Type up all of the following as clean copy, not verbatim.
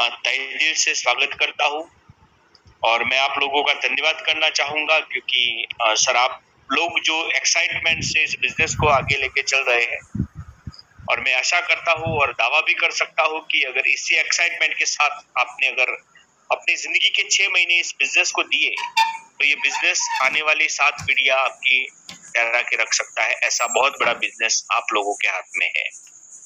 तहे दिल से स्वागत करता हूँ और मैं आप लोगों का धन्यवाद करना चाहूंगा क्योंकि सर आप लोग जो एक्साइटमेंट से इस बिजनेस को आगे लेके चल रहे हैं और मैं आशा करता हूँ और दावा भी कर सकता हूँ कि अगर इसी एक्साइटमेंट के साथ आपने अगर अपनी जिंदगी के 6 महीने इस बिजनेस को दिए तो ये बिजनेस आने वाली 7 पीढ़ियां आपकी ठहरा के रख सकता है। ऐसा बहुत बड़ा बिजनेस आप लोगों के हाथ में है।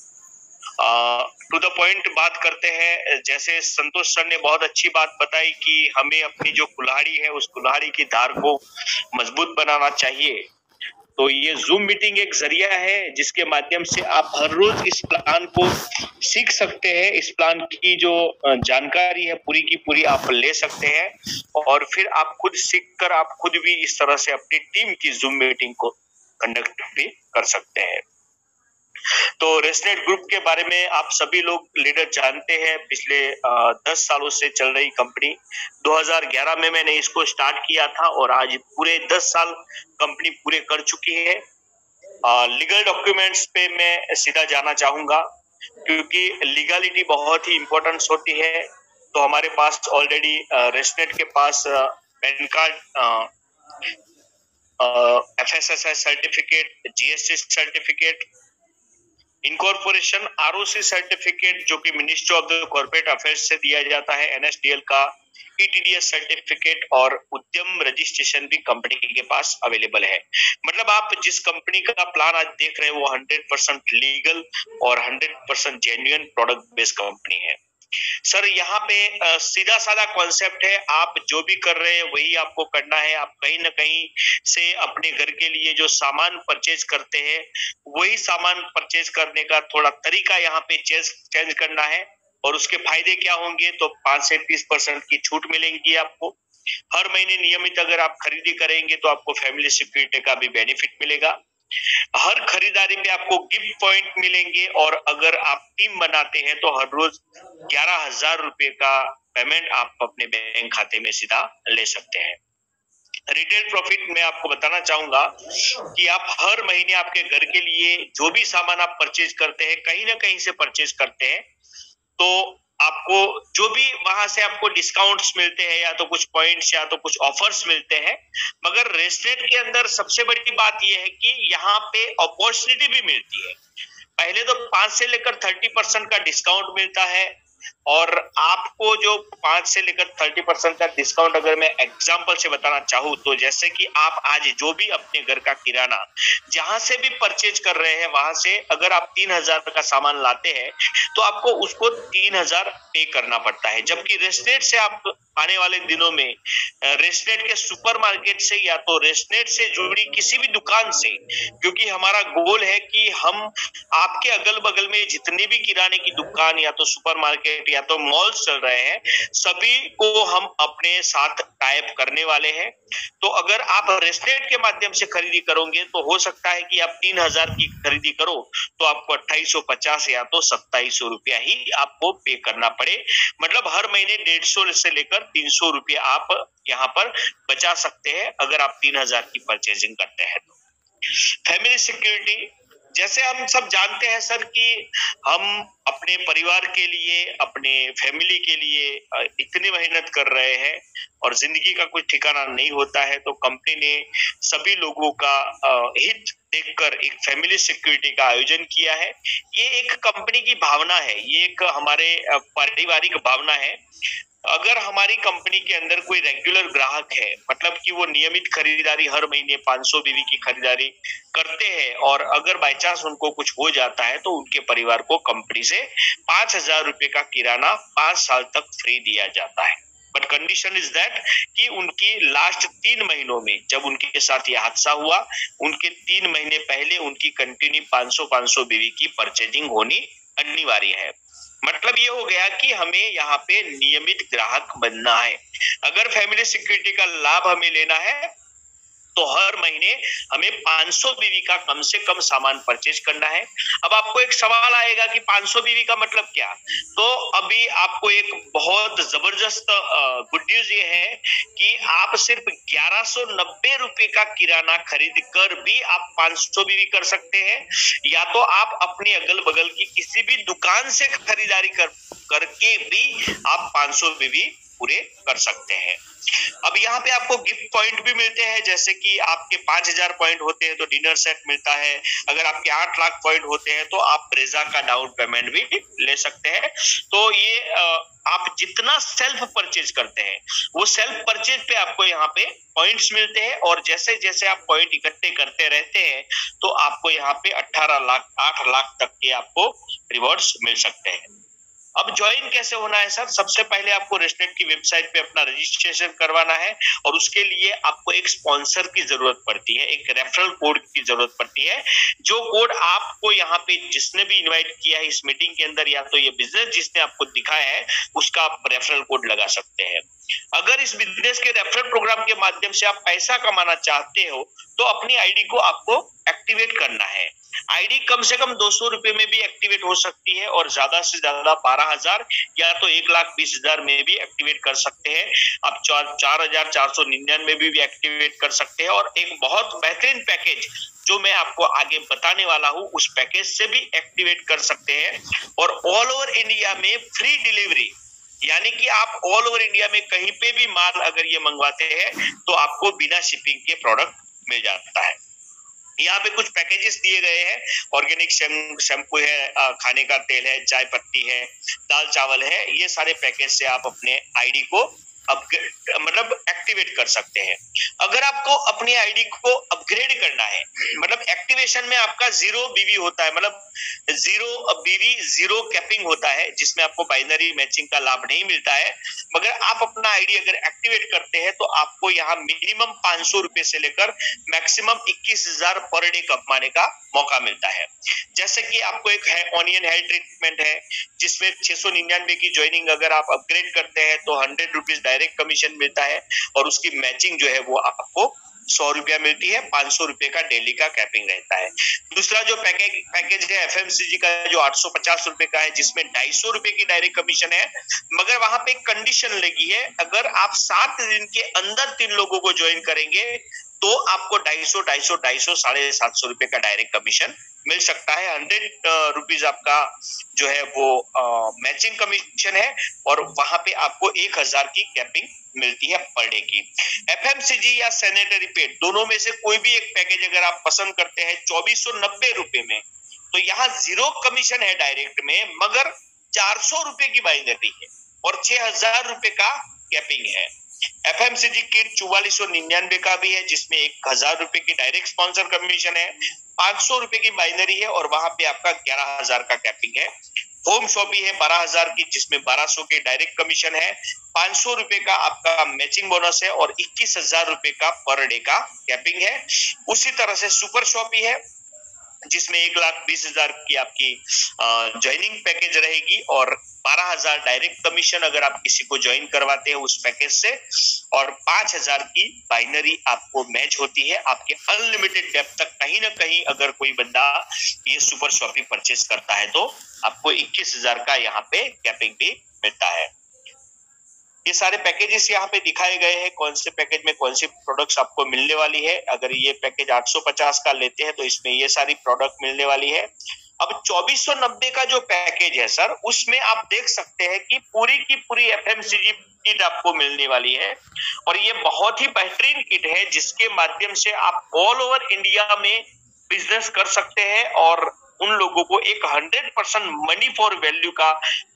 टू द पॉइंट बात करते हैं। जैसे संतोष सर ने बहुत अच्छी बात बताई कि हमें अपनी जो कुल्हाड़ी है उस कुल्हाड़ी की धार को मजबूत बनाना चाहिए। तो ये जूम मीटिंग एक जरिया है जिसके माध्यम से आप हर रोज इस प्लान को सीख सकते हैं। इस प्लान की जो जानकारी है पूरी की पूरी आप ले सकते हैं और फिर आप खुद सीखकर आप खुद भी इस तरह से अपनी टीम की जूम मीटिंग को कंडक्ट भी कर सकते हैं। तो रेसनेट ग्रुप के बारे में आप सभी लोग लीडर जानते हैं। पिछले 10 सालों से चल रही कंपनी, 2011 में मैंने इसको स्टार्ट किया था और आज पूरे 10 साल कंपनी पूरे कर चुकी है। लीगल डॉक्यूमेंट्स पे मैं सीधा जाना चाहूंगा क्योंकि लीगलिटी बहुत ही इंपॉर्टेंस होती है। तो हमारे पास ऑलरेडी रेसनेट के पास PAN card, FSSI certificate, GST certificate, incorporation, ROC certificate जो कि ministry of the corporate affairs से दिया जाता है, NSDL का ETDS सर्टिफिकेट और उद्यम रजिस्ट्रेशन भी कंपनी के पास अवेलेबल है। मतलब आप जिस कंपनी का प्लान आज देख रहे हैं वो 100% लीगल और 100% जेन्युइन प्रोडक्ट बेस्ड कंपनी है। सर यहाँ पे सीधा साधा कॉन्सेप्ट है, आप जो भी कर रहे हैं वही आपको करना है। आप कहीं ना कहीं से अपने घर के लिए जो सामान परचेज करते हैं वही सामान परचेज करने का थोड़ा तरीका यहाँ पे चेंज करना है और उसके फायदे क्या होंगे तो 5 से 30% की छूट मिलेंगी आपको। हर महीने नियमित अगर आप खरीदी करेंगे तो आपको फैमिली सिक्योरिटी का भी बेनिफिट मिलेगा। हर खरीदारी पे आपको गिफ्ट पॉइंट मिलेंगे और अगर आप टीम बनाते हैं तो हर रोज 11,000 रुपए का पेमेंट आप अपने बैंक खाते में सीधा ले सकते हैं। रिटेल प्रॉफिट में आपको बताना चाहूंगा कि आप हर महीने आपके घर के लिए जो भी सामान आप परचेज करते हैं कहीं ना कहीं से परचेज करते हैं तो आपको जो भी वहां से आपको डिस्काउंट्स मिलते हैं या तो कुछ पॉइंट्स या तो कुछ ऑफर्स मिलते हैं। मगर रेसनेट के अंदर सबसे बड़ी बात यह है कि यहाँ पे अपॉर्चुनिटी भी मिलती है। पहले तो 5 से लेकर 30% का डिस्काउंट मिलता है और आपको जो 5 से लेकर 30% का डिस्काउंट अगर मैं एग्जांपल से बताना चाहूँ तो जैसे कि आप आज जो भी अपने घर का किराना जहां से भी परचेज कर रहे हैं वहां से अगर आप 3,000 का सामान लाते हैं तो आपको उसको 3,000 पे करना पड़ता है। जबकि रेसनेट से आप आने वाले दिनों में रेसनेट के सुपरमार्केट से या तो रेसनेट से जुड़ी किसी भी दुकान से, क्योंकि हमारा गोल है कि हम आपके अगल बगल में जितनी भी किराने की दुकान या तो सुपरमार्केट या तो मॉल्स चल रहे हैं सभी को हम अपने साथ टाइप करने वाले हैं। तो अगर आप रेसनेट के माध्यम से खरीदी करोगे तो हो सकता है कि आप 3,000 की खरीदी करो तो आपको 2,850 या तो 2,700 रुपया ही आपको पे करना पड़े। मतलब हर महीने 150 से लेकर 300 रुपया आप यहाँ पर बचा सकते हैं अगर आप 3,000 की परचेजिंग करते हैं तो। फैमिली सिक्योरिटी, जैसे हम सब जानते हैं सर कि हम अपने परिवार के लिए अपने फैमिली के लिए इतनी मेहनत कर रहे हैं और जिंदगी का कुछ ठिकाना नहीं होता है तो कंपनी ने सभी लोगों का हित देखकर एक फैमिली सिक्योरिटी का आयोजन किया है। ये एक कंपनी की भावना है, ये एक हमारे पारिवारिक भावना है। अगर हमारी कंपनी के अंदर कोई रेगुलर ग्राहक है मतलब कि वो नियमित खरीदारी हर महीने 500 बीवी की खरीदारी करते हैं और अगर बाय चांस उनको कुछ हो जाता है तो उनके परिवार को कंपनी से 5,000 रुपए का किराना 5 साल तक फ्री दिया जाता है। बट कंडीशन इज दैट कि उनकी लास्ट 3 महीनों में जब उनके साथ ये हादसा हुआ उनके 3 महीने पहले उनकी कंटिन्यू 500 बीवी की परचेजिंग होनी अनिवार्य है। मतलब ये हो गया कि हमें यहाँ पे नियमित ग्राहक बनना है। अगर फैमिली सिक्योरिटी का लाभ हमें लेना है तो हर महीने हमें 500 बीवी का कम से कम सामान परचेज करना है। अब आपको एक सवाल आएगा कि 500 बीवी का मतलब क्या? तो अभी आपको एक बहुत जबरदस्त गुड न्यूज ये है कि आप सिर्फ 1190 रुपए का किराना खरीद कर भी आप 500 बीवी कर सकते हैं, या तो आप अपने अगल बगल की किसी भी दुकान से खरीदारी करके भी आप 500 बीवी पूरे कर सकते हैं। अब यहाँ पे आपको गिफ्ट पॉइंट भी मिलते हैं, जैसे कि आपके 5000 पॉइंट होते हैं तो डिनर सेट मिलता है। अगर आपके 8 लाख पॉइंट होते हैं तो आप ब्रेजा का डाउन पेमेंट भी ले सकते हैं। तो ये आप जितना सेल्फ परचेज करते हैं वो सेल्फ परचेज पे आपको यहाँ पे पॉइंट्स मिलते हैं, और जैसे जैसे आप पॉइंट इकट्ठे करते रहते हैं तो आपको यहाँ पे 8 लाख तक के आपको रिवॉर्ड्स मिल सकते हैं। अब ज्वाइन कैसे होना है सर? सबसे पहले आपको रेस्टनेट की वेबसाइट पे अपना रजिस्ट्रेशन करवाना है, और उसके लिए आपको एक स्पॉन्सर की जरूरत पड़ती है, एक रेफरल कोड की जरूरत पड़ती है। जो कोड आपको यहाँ पे जिसने भी इनवाइट किया है इस मीटिंग के अंदर, या तो ये बिजनेस जिसने आपको दिखाया है उसका आप रेफरल कोड लगा सकते हैं। अगर इस बिजनेस के रेफरल प्रोग्राम के माध्यम से आप पैसा कमाना चाहते हो तो अपनी आईडी को आपको एक्टिवेट करना है। आईडी कम से कम 200 रुपए में भी एक्टिवेट हो सकती है, और ज्यादा से ज्यादा 12,000 या तो 1,20,000 में भी एक्टिवेट कर सकते हैं। आप 4,499 में भी एक्टिवेट कर सकते हैं, और एक बहुत बेहतरीन पैकेज जो मैं आपको आगे बताने वाला हूं उस पैकेज से भी एक्टिवेट कर सकते हैं। और ऑल ओवर इंडिया में फ्री डिलीवरी, यानी कि आप ऑल ओवर इंडिया में कहीं पे भी माल अगर ये मंगवाते हैं तो आपको बिना शिपिंग के प्रोडक्ट मिल जाता है। यहाँ पे कुछ पैकेजेस दिए गए हैं, ऑर्गेनिक शैम्पू है, खाने का तेल है, चाय पत्ती है, दाल चावल है। ये सारे पैकेज से आप अपने आईडी को मतलब एक्टिवेट कर सकते हैं। अगर आपको अपनी आईडी को अपग्रेड करना है, मतलब एक्टिवेशन में आपका 0 बीवी होता है, मतलब 0 बीवी 0 कैपिंग होता है, जिसमें आपको बाइनरी मैचिंग का लाभ नहीं मिलता है। मगर आप अपना आईडी अगर एक्टिवेट करते हैं तो आपको यहाँ मिनिमम 500 रुपए से लेकर मैक्सिमम 21,000 पर डे कमाने का मौका मिलता है। जैसे कि आपको एक ऑनियन हेयर ट्रीटमेंट है, जिसमें 699 की ज्वाइनिंग अगर आप अपग्रेड करते हैं तो 100 रुपीज डायरेक्ट कमीशन मिलता है, और उसकी मैचिंग जो है वो आपको 100 रुपया मिलती है। 500 रुपए का डेली का कैपिंग रहता है। दूसरा जो पैकेज है एफएमसीजी का, जो 850 रुपए का है, जिसमें 250 रुपए की डायरेक्ट कमीशन है, मगर वहां पे एक कंडीशन लगी है, अगर आप 7 दिन के अंदर 3 लोगों को ज्वाइन करेंगे तो आपको 250 750 रुपए का डायरेक्ट कमीशन मिल सकता है। 100 रुपीज आपका जो है वो मैचिंग कमीशन है, और वहां पे आपको 1,000 की कैपिंग मिलती है पर डे की। एफएमसीजी या सैनिटरी पैड दोनों में से कोई भी एक पैकेज अगर आप पसंद करते हैं 2490 रुपए में, तो यहाँ 0 कमीशन है डायरेक्ट में, मगर 400 रुपए की बाइनरी है और 6,000 रुपए का कैपिंग है। एफएमसीजी किट 4499 का भी है, जिसमें 1,000 रुपए की डायरेक्ट स्पॉन्सर कमीशन है, 500 रुपए की बाइनरी है, और वहां पे आपका 11,000 का कैपिंग है। होम शॉपिंग है 12,000 की, जिसमें 1200 के डायरेक्ट कमीशन है, 500 रुपए का आपका मैचिंग बोनस है, और 21,000 रुपए का पर डे का कैपिंग है। उसी तरह से सुपर शॉपिंग है, जिसमें 1,20,000 की आपकी ज्वाइनिंग पैकेज रहेगी, और 12,000 डायरेक्ट कमीशन अगर आप किसी को ज्वाइन करवाते हैं उस पैकेज से, और 5,000 की बाइनरी आपको मैच होती है आपके अनलिमिटेड डेप्थ तक। कहीं ना कहीं अगर कोई बंदा ये सुपर शॉपिंग परचेस करता है तो आपको 21,000 का यहाँ पे कैपिंग भी मिलता है। ये सारे पैकेजेस यहाँ पे दिखाए गए हैं, कौन से पैकेज में कौन सी प्रोडक्ट्स आपको मिलने वाली है। अगर ये पैकेज 850 का लेते हैं तो इसमें ये सारी प्रोडक्ट मिलने वाली है। अब 2490 का जो पैकेज है सर, उसमें आप देख सकते हैं कि पूरी की पूरी एफएमसीजी किट आपको मिलने वाली है, और ये बहुत ही बेहतरीन किट है, जिसके माध्यम से आप ऑल ओवर इंडिया में बिजनेस कर सकते हैं, और उन लोगों को एक 100% मनी फॉर वैल्यू का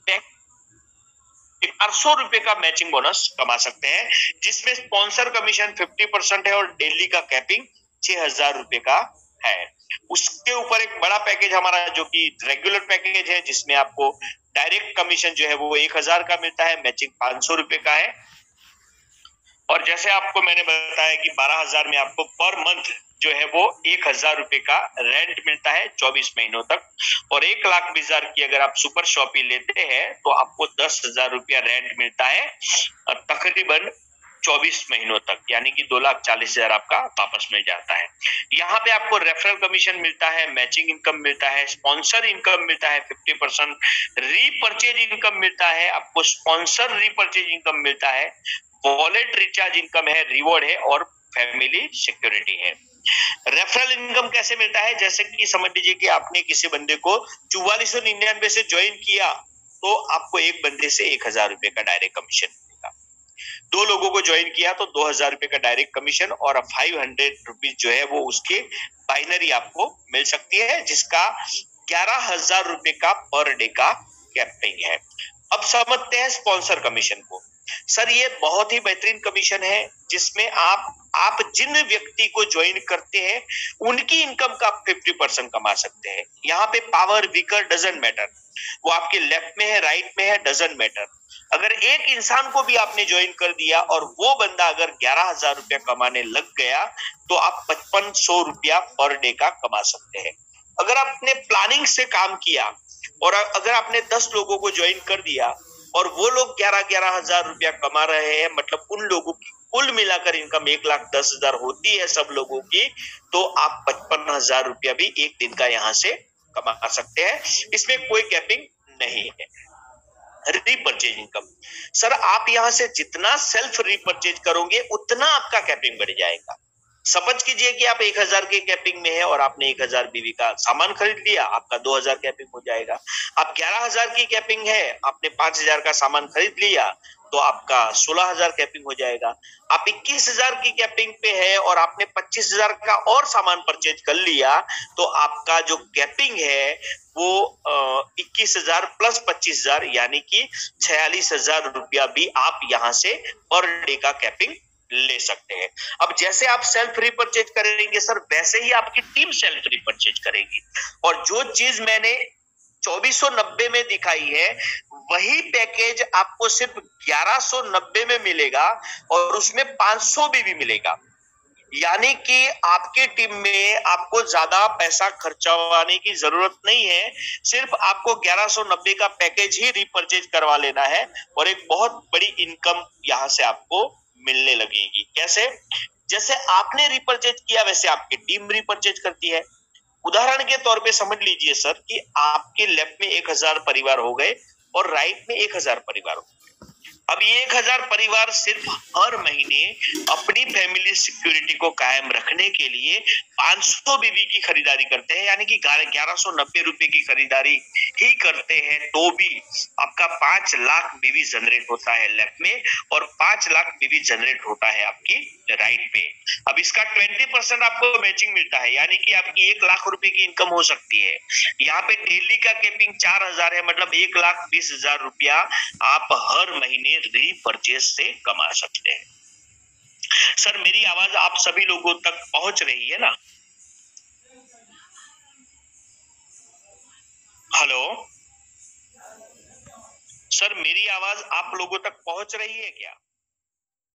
400 रुपए का मैचिंग बोनस कमा सकते हैं, जिसमें स्पॉन्सर कमीशन 50% है, और डेली का कैपिंग 6,000 रुपए का है। उसके ऊपर एक बड़ा पैकेज हमारा जो कि रेगुलर पैकेज है, जिसमें आपको डायरेक्ट कमीशन जो है वो 1,000 का मिलता है, मैचिंग 500 रुपए का है। और जैसे आपको मैंने बताया कि 12,000 में आपको पर मंथ जो है वो 1,000 रुपए का रेंट मिलता है 24 महीनों तक, और 1,20,000 की अगर आप सुपर शॉपिंग लेते हैं तो आपको 10,000 रुपया रेंट मिलता है तकरीबन 24 महीनों तक, यानी कि 2,40,000 आपका वापस मिल जाता है। यहाँ पे आपको रेफरल कमीशन मिलता है, मैचिंग इनकम मिलता है, स्पॉन्सर इनकम मिलता है 50%, रीपर्चेज इनकम मिलता है, आपको स्पॉन्सर रीपर्चेज इनकम मिलता है, वॉलेट रिचार्ज इनकम है, रिवॉर्ड है और फैमिली सिक्योरिटी है। रेफरल इनकम कैसे मिलता है? जैसे कि समझ लीजिए कि आपने किसी बंदे को 4499 से ज्वाइन किया, तो आपको एक बंदे से 1,000 रुपए का डायरेक्ट कमीशन मिलेगा। 2 लोगों को ज्वाइन किया तो 2,000 रुपए का डायरेक्ट कमीशन और 500 रुपीज जो है वो उसके बाइनरी आपको मिल सकती है, जिसका 11,000 रुपए का पर डे का कैपिंग है। अब समझते हैं स्पॉन्सर कमीशन को। सर ये बहुत ही बेहतरीन कमीशन है, जिसमें आप जिन व्यक्ति को ज्वाइन करते हैं उनकी इनकम का 50% कमा सकते हैं। यहाँ पे पावर वीकर डजंट मैटर, वो आपके लेफ्ट में है राइट में है डजंट मैटर। अगर एक इंसान को भी आपने ज्वाइन कर दिया और वो बंदा अगर 11,000 रुपया कमाने लग गया तो आप 5500 रुपया पर डे का कमा सकते हैं। अगर आपने प्लानिंग से काम किया और अगर आपने 10 लोगों को ज्वाइन कर दिया और वो लोग 11,000 रुपया कमा रहे हैं, मतलब उन लोगों की कुल मिलाकर इनकम 1,10,000 होती है सब लोगों की, तो आप 55,000 रुपया भी एक दिन का यहाँ से कमा सकते हैं। इसमें कोई कैपिंग नहीं है। रीपर्चेज इनकम, सर आप यहां से जितना सेल्फ रीपर्चेज करोगे उतना आपका कैपिंग बढ़ जाएगा। समझ कीजिए कि आप 1,000 के कैपिंग में है और आपने 1,000 बीवी का सामान खरीद लिया, आपका 2,000 कैपिंग हो जाएगा। आप 11,000 की कैपिंग है, आपने 5,000 का सामान खरीद लिया तो आपका 16,000 कैपिंग हो जाएगा। आप 21,000 की कैपिंग पे है और आपने 25,000 का और सामान परचेज कर लिया तो आपका जो कैपिंग है वो 21,000 प्लस 25,000 यानी कि 46,000 रुपया भी आप यहाँ से पर डे का कैपिंग ले सकते हैं। अब जैसे आप सेल्फ रिपर्चेज करेंगे सर, वैसे ही आपकी टीम सेल्फ रिपर्चेज करेगी। और जो चीज मैंने 2490 में दिखाई है वही पैकेज आपको सिर्फ 1190 में मिलेगा और उसमें 500 भी मिलेगा। यानी कि आपकी टीम में आपको ज्यादा पैसा खर्चवाने की जरूरत नहीं है, सिर्फ आपको 1190 का पैकेज ही रिपर्चेज करवा लेना है और एक बहुत बड़ी इनकम यहां से आपको मिलने लगेगी। कैसे? जैसे आपने रिपर्चेज किया वैसे आपकी टीम रिपर्चेज करती है। उदाहरण के तौर पे समझ लीजिए सर कि आपके लेफ्ट में 1,000 परिवार हो गए और राइट में 1,000 परिवार हो गए। अब ये 1,000 परिवार सिर्फ हर महीने अपनी फैमिली सिक्योरिटी को कायम रखने के लिए 500 बीबी की खरीदारी करते हैं, यानी कि 1190 रुपए की खरीदारी ही करते हैं तो भी आपका 5 लाख बीबी जनरेट होता है लेफ्ट में और 5 लाख बीबी जनरेट होता है आपकी राइट पे। अब इसका 20% आपको मैचिंग मिलता है, यानी कि आपकी 1 लाख रुपए की इनकम हो सकती है। यहाँ पे डेली का कैपिंग 4,000 है, मतलब 1,20,000 रुपया आप हर महीने रीपर्चेज से कमा सकते हैं। सर मेरी आवाज आप सभी लोगों तक पहुंच रही है ना? हेलो सर, मेरी आवाज आप लोगों तक पहुंच रही है क्या?